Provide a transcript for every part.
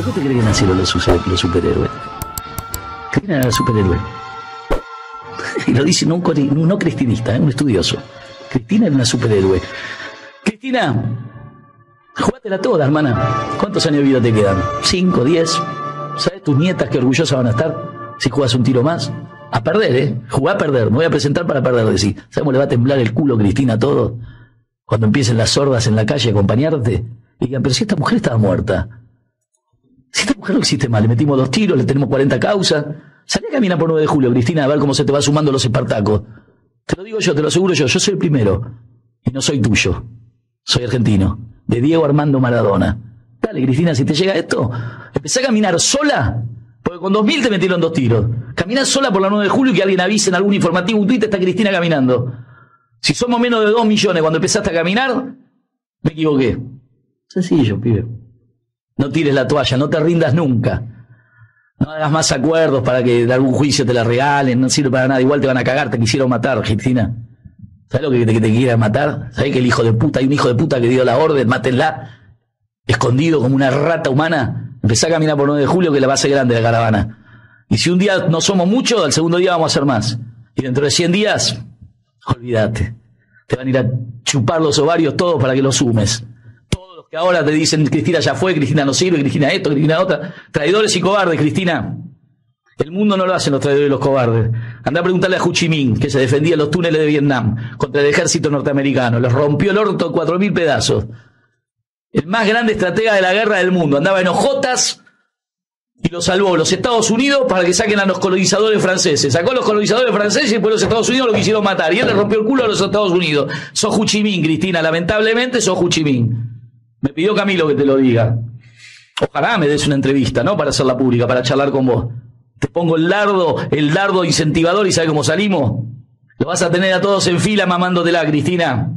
¿Por qué te crees que nacieron los superhéroes? Cristina era superhéroe. Y lo dice un no cristinista, un estudioso. Cristina era una superhéroe. Cristina, jugátela toda, hermana. ¿Cuántos años de vida te quedan? ¿5, 10? ¿Sabes tus nietas qué orgullosas van a estar si jugás un tiro más? A perder, Jugá a perder. Me voy a presentar para perder, decís. ¿Sabes cómo le va a temblar el culo, Cristina, a todo? Cuando empiecen las sordas en la calle a acompañarte. Y digan, pero si esta mujer estaba muerta. Si esta mujer no existe más, le metimos 2 tiros, le tenemos 40 causas. Salí a caminar por 9 de julio, Cristina, a ver cómo se te va sumando los espartacos. Te lo digo yo, te lo aseguro yo soy el primero. Y no soy tuyo. Soy argentino. De Diego Armando Maradona. Dale, Cristina, si te llega esto, empecé a caminar sola, porque con 2000 te metieron 2 tiros. Caminás sola por la 9 de julio y que alguien avise en algún informativo, un tuit, está Cristina caminando. Si somos menos de 2 millones cuando empezaste a caminar, me equivoqué. Sencillo, pibe. No tires la toalla, no te rindas nunca. No hagas más acuerdos para que de algún juicio te la regalen, no sirve para nada, igual te van a cagar, te quisieron matar, Cristina. ¿Sabes lo que te quieran matar? ¿Sabes que el hijo de puta, hay un hijo de puta que dio la orden, mátenla, escondido como una rata humana? Empezá a caminar por 9 de julio que la va a hacer grande la caravana. Y si un día no somos muchos, al segundo día vamos a ser más. Y dentro de 100 días, olvídate. Te van a ir a chupar los ovarios todos para que los sumes. Todos los que ahora te dicen, Cristina ya fue, Cristina no sirve, Cristina esto, Cristina otra. Traidores y cobardes, Cristina. El mundo no lo hacen los traidores y los cobardes. Andá a preguntarle a Ho Chi Minh, que se defendía en los túneles de Vietnam contra el ejército norteamericano. Los rompió el orto en 4000 pedazos. El más grande estratega de la guerra del mundo. Andaba en hojotas y lo salvó los Estados Unidos para que saquen a los colonizadores franceses. Sacó a los colonizadores franceses y después los Estados Unidos lo quisieron matar. Y él le rompió el culo a los Estados Unidos. Sos Ho Chi Minh, Cristina. Lamentablemente sos Ho Chi Minh. Me pidió Camilo que te lo diga. Ojalá me des una entrevista, ¿no? Para hacerla pública, para charlar con vos. Te pongo el dardo incentivador y ¿sabes cómo salimos? Lo vas a tener a todos en fila mamándotela, Cristina.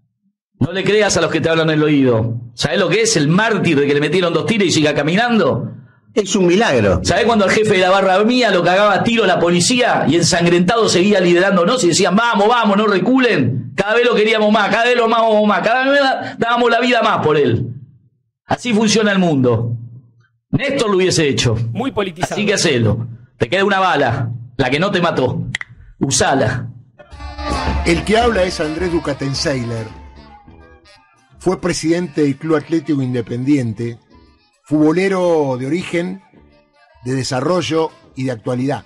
No le creas a los que te hablan en el oído. ¿Sabés lo que es el mártir de que le metieron 2 tiros y siga caminando? Es un milagro. ¿Sabés cuando el jefe de la barra mía lo cagaba a tiro la policía y ensangrentado seguía liderándonos y decían, vamos, vamos, no reculen? Cada vez lo queríamos más, cada vez lo amábamos más, cada vez dábamos la vida más por él. Así funciona el mundo. Néstor lo hubiese hecho. Muy politizado. Así que hacelo. Te queda una bala, la que no te mató. Usala. El que habla es Andrés Ducatenseiler. Fue presidente del Club Atlético Independiente, futbolero de origen, de desarrollo y de actualidad.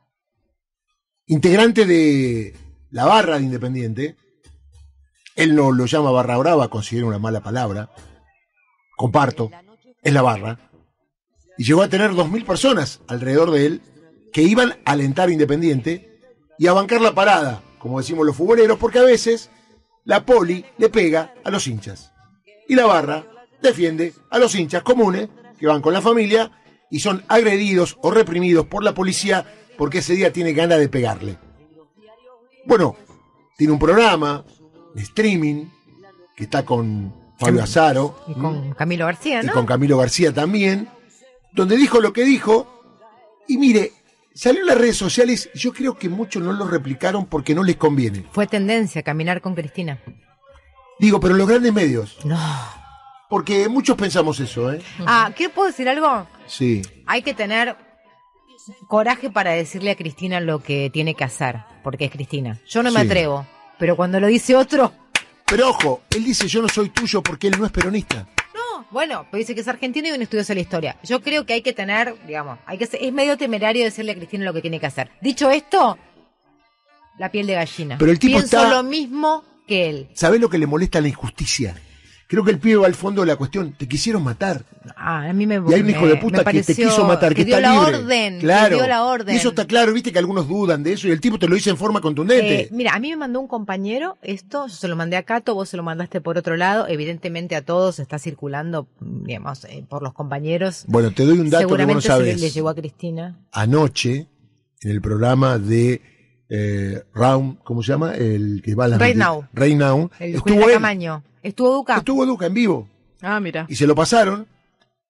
Integrante de la barra de Independiente. Él no lo llama barra brava, considera una mala palabra. Comparto, es la barra. Y llegó a tener 2000 personas alrededor de él que iban a alentar a Independiente y a bancar la parada, como decimos los futboleros, porque a veces la poli le pega a los hinchas. Y la barra defiende a los hinchas comunes que van con la familia y son agredidos o reprimidos por la policía porque ese día tiene ganas de pegarle. Bueno, tiene un programa de streaming que está con Fabio Azaro. Y con Camilo García, ¿no? Y con Camilo García también, donde dijo lo que dijo. Y mire, salió en las redes sociales y yo creo que muchos no lo replicaron porque no les conviene. Fue tendencia caminar con Cristina. Digo, pero los grandes medios. No. Porque muchos pensamos eso, ¿eh? ¿Qué puedo decir algo? Sí. Hay que tener coraje para decirle a Cristina lo que tiene que hacer, porque es Cristina. Yo no me atrevo, pero cuando lo dice otro... Pero ojo, él dice yo no soy tuyo porque él no es peronista. No, bueno, pero dice que es argentino y un estudioso de la historia. Yo creo que hay que tener, digamos, es medio temerario decirle a Cristina lo que tiene que hacer. Dicho esto, la piel de gallina. Pero el tipo pienso lo mismo que él. ¿Sabés lo que le molesta? La injusticia. Creo que el pibe va al fondo de la cuestión. Te quisieron matar. A mí me Y hay un hijo de puta que te quiso matar, que dio está la libre. orden, claro. que dio la orden. Y eso está claro, viste que algunos dudan de eso y el tipo te lo dice en forma contundente. Mira, a mí me mandó un compañero esto, yo se lo mandé a Cato, vos se lo mandaste por otro lado, evidentemente a todos está circulando, digamos, por los compañeros. Bueno, te doy un dato que vos no sabés. Seguramente le llegó a Cristina. Anoche, en el programa de Round, ¿cómo se llama? El que va a las Right Now. Right Now. Estuvo Camaño. Estuvo Duca. Estuvo Duca en vivo. Ah, mira. Y se lo pasaron.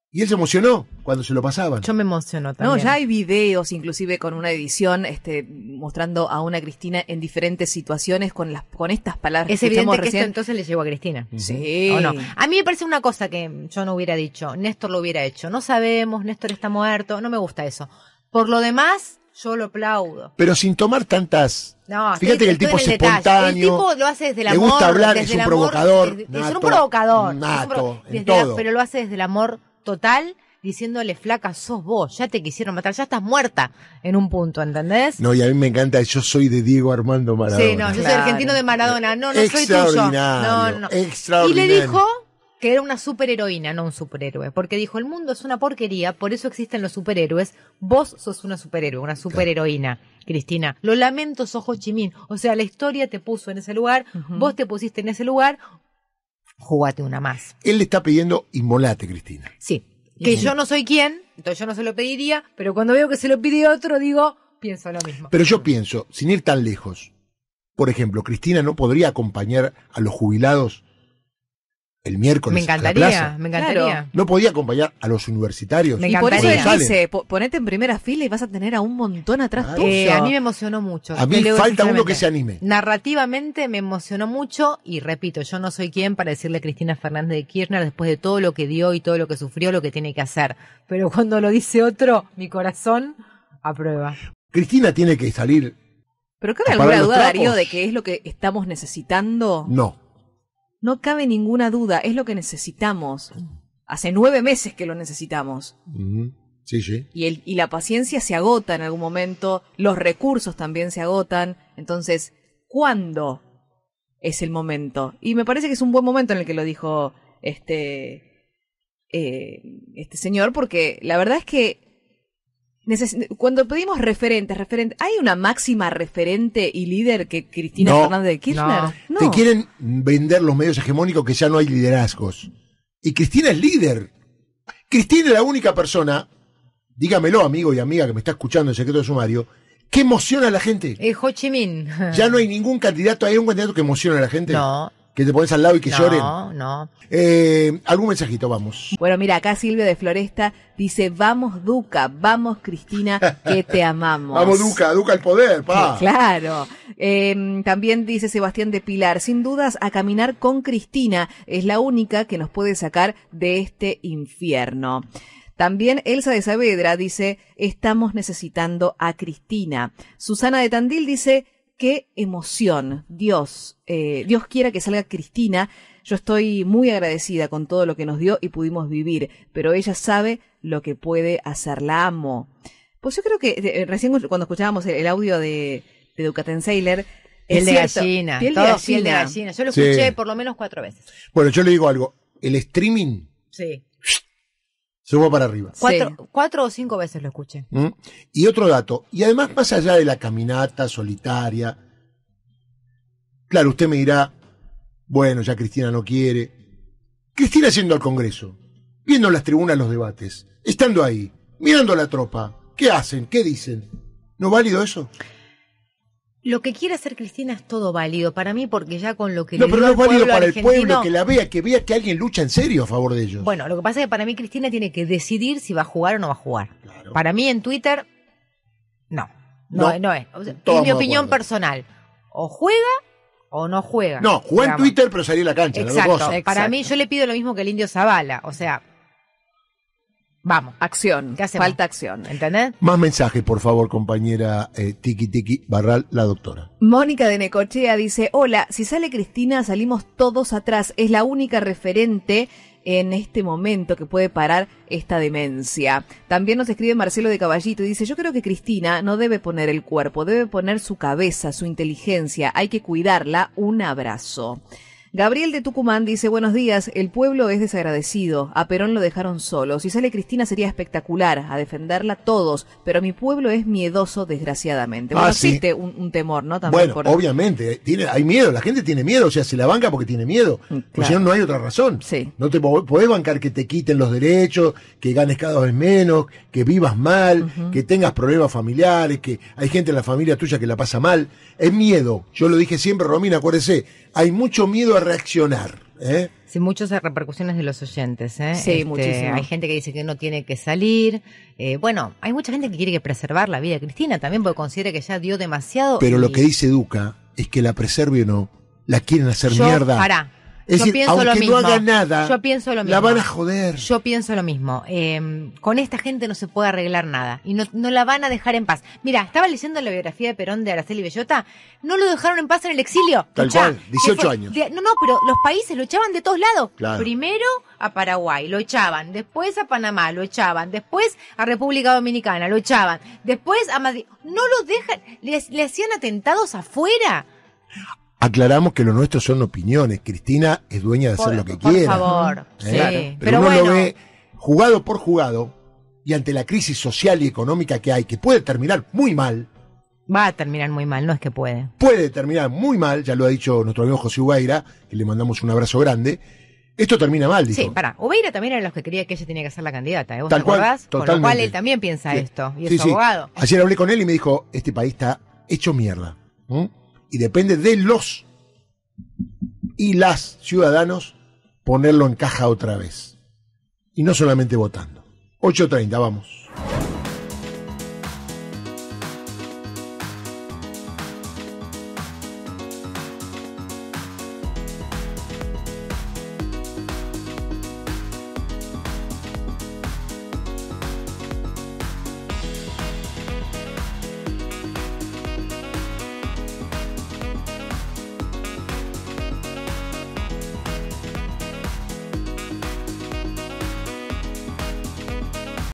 Y él se emocionó cuando se lo pasaban. Yo me emociono también. No, ya hay videos, inclusive con una edición, mostrando a una Cristina en diferentes situaciones con estas palabras Es que evidente escuchamos que esto recién. entonces le llegó a Cristina. Sí. ¿O no? A mí me parece una cosa que yo no hubiera dicho. Néstor lo hubiera hecho. No sabemos, Néstor está muerto. No me gusta eso. Por lo demás, yo lo aplaudo. Pero sin tomar tantas... No, Fíjate que el tipo es estoy en el detalle. espontáneo. El tipo lo hace desde el le amor. gusta hablar, desde es el un amor, provocador. es nato, un provocador. Nato, en desde todo. pero lo hace desde el amor total, diciéndole, flaca, sos vos, ya te quisieron matar, ya estás muerta en un punto, ¿entendés? No, y a mí me encanta, yo soy de Diego Armando Maradona. Sí, no, yo soy Claro. argentino de Maradona, no soy tuyo. Extraordinario, No. Y extraordinario. le dijo que era una superheroína, no un superhéroe, porque dijo, el mundo es una porquería, por eso existen los superhéroes, vos sos una superhéroe, una superheroína, Cristina. Lo lamento, sos Ho Chi Minh, o sea, la historia te puso en ese lugar, vos te pusiste en ese lugar, jugate una más. Él le está pidiendo inmolate, Cristina. Sí, que yo no soy quien, entonces yo no se lo pediría, pero cuando veo que se lo pide otro, digo, pienso lo mismo. Pero yo pienso, sin ir tan lejos, por ejemplo, Cristina no podría acompañar a los jubilados el miércoles Me a la plaza. encantaría, me encantaría. Claro. No podía acompañar a los universitarios. Me Y por eso encantaría. él Salen. dice, ponete en primera fila y vas a tener a un montón atrás Claro. tuyo. A mí me emocionó mucho. A mí te lo digo falta uno sinceramente. que se anime. Narrativamente me emocionó mucho y repito, yo no soy quien para decirle a Cristina Fernández de Kirchner después de todo lo que dio y todo lo que sufrió, lo que tiene que hacer. Pero cuando lo dice otro, mi corazón aprueba. Cristina tiene que salir. Pero cabe Apagar alguna los duda, trapos. Darío, de que es lo que estamos necesitando. No. No cabe ninguna duda, es lo que necesitamos. Hace 9 meses que lo necesitamos. Ujú. Sí, sí. Y la paciencia se agota en algún momento, los recursos también se agotan. Entonces, ¿cuándo es el momento? Y me parece que es un buen momento en el que lo dijo este señor, porque la verdad es que cuando pedimos referentes, ¿hay una máxima referente y líder que Cristina No. Fernández de Kirchner? No. Te quieren vender los medios hegemónicos que ya no hay liderazgos. Y Cristina es líder. Cristina es la única persona, dígamelo, amigo y amiga que me está escuchando en Secreto de Sumario, que emociona a la gente. Ho Chi Minh. Ya no hay ningún candidato, hay un candidato que emociona a la gente. No. Que te pones al lado y que lloren. No. Algún mensajito, vamos. Bueno, mira, acá Silvia de Floresta dice, vamos Duca, vamos Cristina, que te amamos. Vamos, Duca al poder, pa. Claro. También dice Sebastián de Pilar, sin dudas a caminar con Cristina, es la única que nos puede sacar de este infierno. También Elsa de Saavedra dice, estamos necesitando a Cristina. Susana de Tandil dice, qué emoción, Dios quiera que salga Cristina. Yo estoy muy agradecida con todo lo que nos dio y pudimos vivir, pero ella sabe lo que puede hacer, la amo. Pues yo creo que recién cuando escuchábamos el audio de Ducatenseiler, Piel de gallina. Piel de Todo gallina. piel de gallina. Yo lo Sí. escuché por lo menos 4 veces. Bueno, yo le digo algo. El streaming Sí. se fue para arriba. 4 o 5 veces lo escuché. ¿Mm? Y otro dato, y además más allá de la caminata solitaria, claro, usted me dirá, bueno, ya Cristina no quiere. Cristina yendo al Congreso, viendo en las tribunas los debates, estando ahí, mirando a la tropa, ¿qué hacen? ¿Qué dicen? ¿No válido eso? Lo que quiere hacer Cristina es todo válido para mí porque ya con lo que No, le pero dio no al es válido pueblo para el pueblo, argentino- que vea que alguien lucha en serio a favor de ellos. Bueno, lo que pasa es que para mí Cristina tiene que decidir si va a jugar o no va a jugar. Claro. Para mí en Twitter, no No. es. O sea, Todos es mi de opinión acuerdo. personal. O juega o no juega. No, jugá en digamos. Twitter pero salí a la cancha. las dos Exacto. cosas. Para mí yo le pido lo mismo que el Indio Zavala. O sea, vamos. Acción, ¿Qué hacemos? falta acción. ¿Entendés? Más mensajes, por favor, compañera Tiki Tiki Barral, la doctora. Mónica de Necochea dice, hola, si sale Cristina salimos todos atrás, es la única referente en este momento que puede parar esta demencia. También nos escribe Marcelo de Caballito y dice, yo creo que Cristina no debe poner el cuerpo, debe poner su cabeza, su inteligencia, hay que cuidarla, un abrazo. Gabriel de Tucumán dice, buenos días, el pueblo es desagradecido, a Perón lo dejaron solo, si sale Cristina sería espectacular, a defenderla todos, pero mi pueblo es miedoso desgraciadamente. Bueno, Sí. existe un temor, ¿no? También Bueno, obviamente, hay miedo, la gente tiene miedo, o sea, se la banca porque tiene miedo, porque claro. si no, no hay otra razón. Sí. No te podés bancar que te quiten los derechos, que ganes cada vez menos, que vivas mal, que tengas problemas familiares, que hay gente en la familia tuya que la pasa mal. Es miedo, yo lo dije siempre, Romina, acuérdese, hay mucho miedo a reaccionar. Sí, muchas repercusiones de los oyentes, ¿eh? Sí, muchísimo. Hay gente que dice que no tiene que salir. Bueno, hay mucha gente que quiere que preservar la vida de Cristina también porque considera que ya dio demasiado. Pero lo que dice Duca es que la preserve o no, la quieren hacer mierda. Pará. Es Yo decir, pienso aunque lo mismo. no haga nada, Yo pienso lo mismo. la van a joder. Yo pienso lo mismo. Con esta gente no se puede arreglar nada. Y no la van a dejar en paz. Mira, estaba leyendo la biografía de Perón de Araceli Bellota. No lo dejaron en paz en el exilio. Tal cual, 18 años. No, pero los países lo echaban de todos lados. Claro. Primero a Paraguay, lo echaban. Después a Panamá, lo echaban. Después a República Dominicana, lo echaban. Después a Madrid. No lo dejan. Le hacían atentados afuera. Aclaramos que lo nuestro son opiniones. Cristina es dueña de hacer lo que por quiera. Por favor, sí. Claro. Pero uno bueno. lo ve jugado por jugado y ante la crisis social y económica que hay, que puede terminar muy mal. Va a terminar muy mal, no es que puede. Puede terminar muy mal, ya lo ha dicho nuestro amigo José Ubaira, que le mandamos un abrazo grande. Esto termina mal, dijo. Sí, Ubeira también era de los que quería que ella tenía que ser la candidata. ¿Vos Tal te cual, acordás? Con lo totalmente. cual él también piensa Sí. esto. Y Sí, es sí. abogado. Ayer hablé con él y me dijo, este país está hecho mierda. Y depende de los y las ciudadanos ponerlo en caja otra vez. Y no solamente votando. 8:30, vamos.